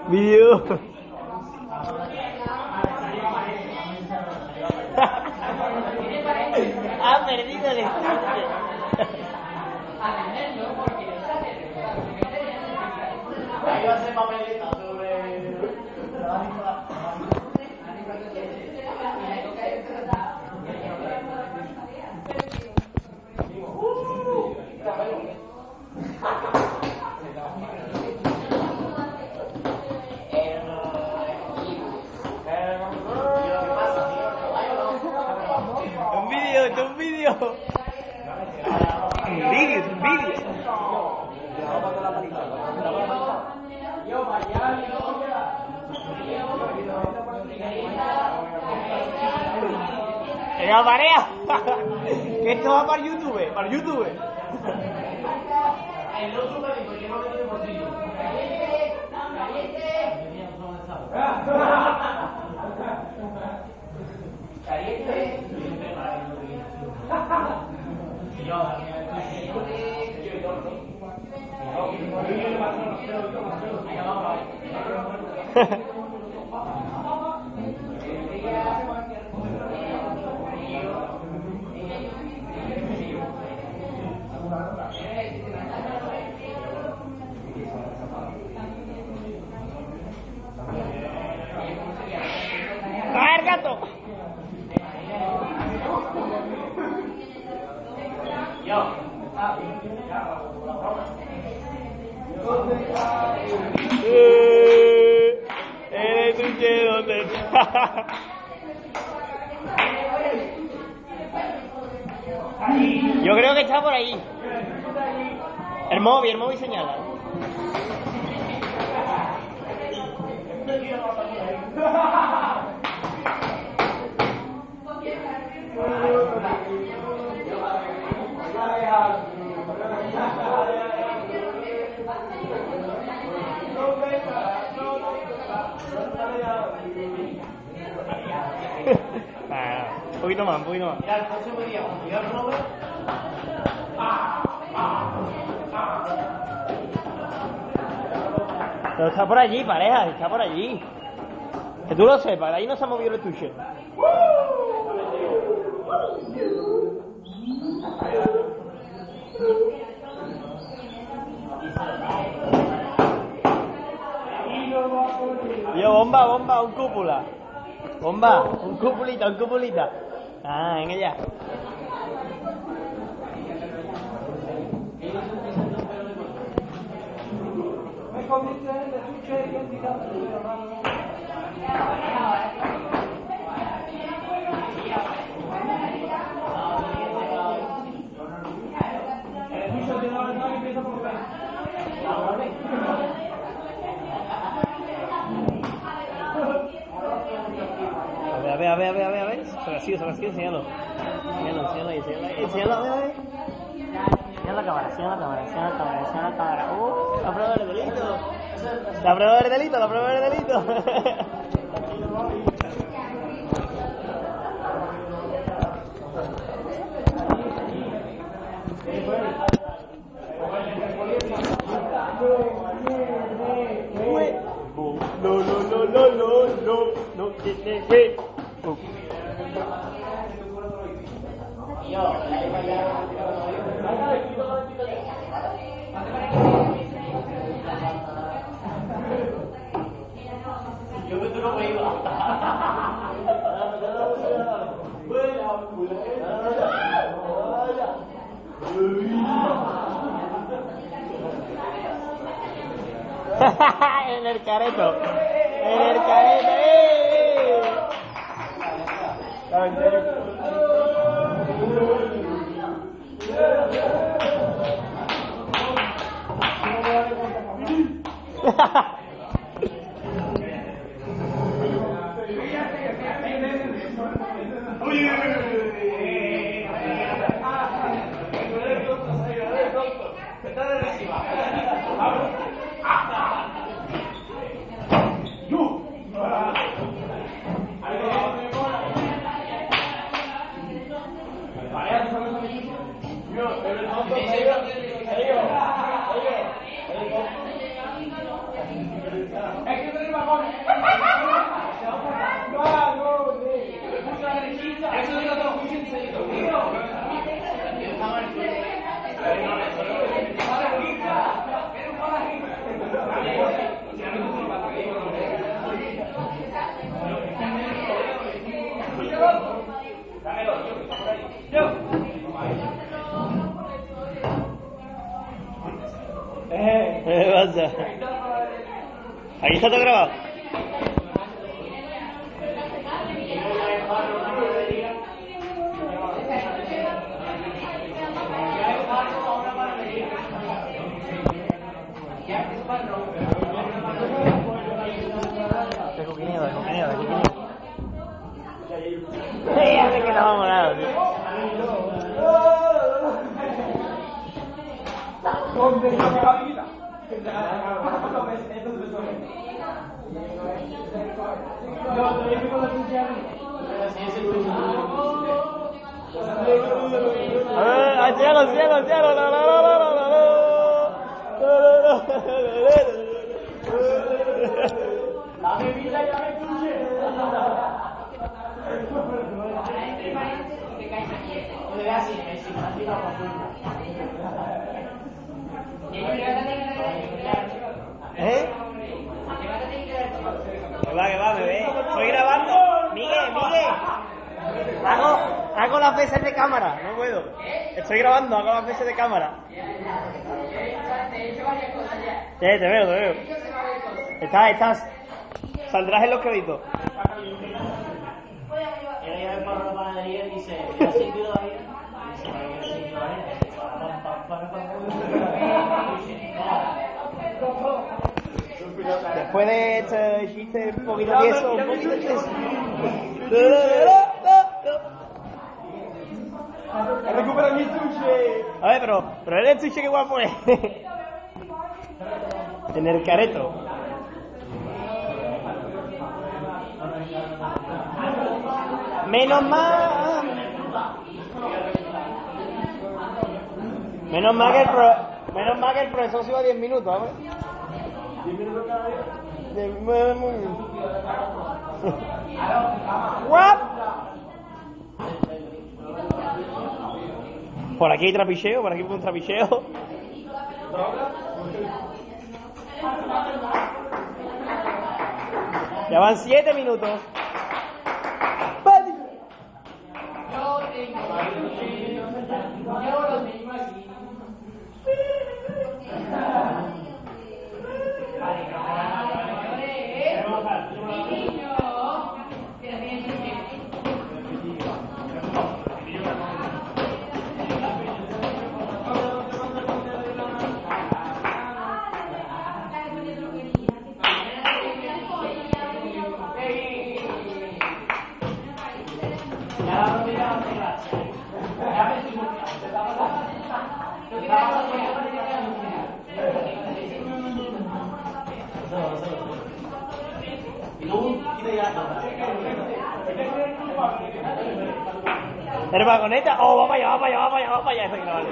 Vídeo. Ha perdido el estuche. Ahí va a ser papeleta sobre... Un vídeo, un vídeo. Un vídeo, un vídeo. ¡Venga, marea! Que esto va para YouTube, para YouTube. El otro me dijo que no me tiene bolsillo. ¡Ah, el gato! El estuche, ¿dónde está? Yo creo que está por ahí. El móvil señala. Un poquito más, un poquito más. Mira, el próximo día, cuando yo Robert... Pero está por allí, pareja, está por allí. Que tú lo sepas, de ahí no se ha movido el estuche. Yo, bomba, un cúpula. Bomba, un cúpulita. Ah, venga ya. A ver. Se la sigue, enséñalo. Enséñalo ahí. Enséñalo, a ver. Enséñalo la cámara. La prueba del delito. La prueba del delito. No tiene fe. Yo me tengo que ir. En el careto. ¡Eh! ¿Qué pasa? Aquí está todo grabado. De coquineo. Ya sé que no vamos a nada, tío. A ver, al cielo. La bebida ya me escuché. ¿Eh? Que va, bebé. Estoy grabando. Miguel. Hago las veces de cámara. No puedo. Estoy grabando, hago las veces de cámara. Te veo. Estás. Saldrás en los créditos. Llega el perro de la panadería y dice, ¿ya has sentido ahí? Después de este chiste un poquito tieso, recupera mi sushi. A ver, pero el sushi que guapo es. En el careto. Menos mal que el profesor se iba 10 minutos, ¿sabes? 10 minutos cada día. Guap. Por aquí hay trapicheo, por aquí hay un trapicheo. Ya van 7 minutos. ¿Eres vagoneta? Oh, va para allá. Eso que no vale.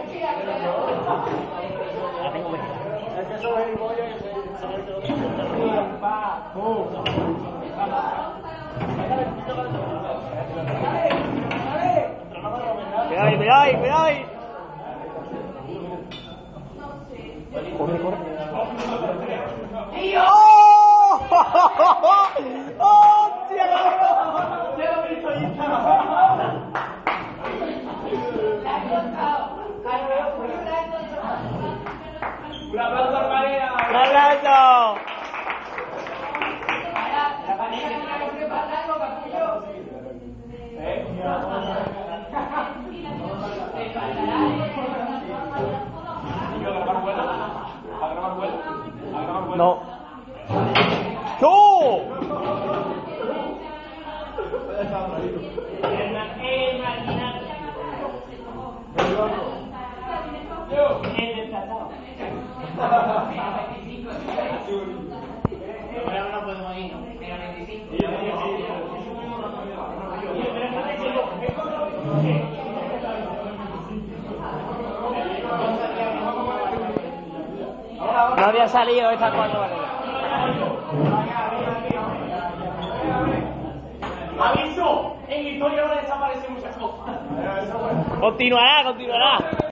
Ya tengo que Cuidado ahí. Corre. ¡Oh! ¡Hostia! ¡Ya lo he visto ahí! ¡Un aplauso a María! ¡Un aplauso! No. ¡Tú! Ahora no podemos ir. No había salido esta 4 vale. en historia van a desaparecer muchas cosas. Continuará, continuará.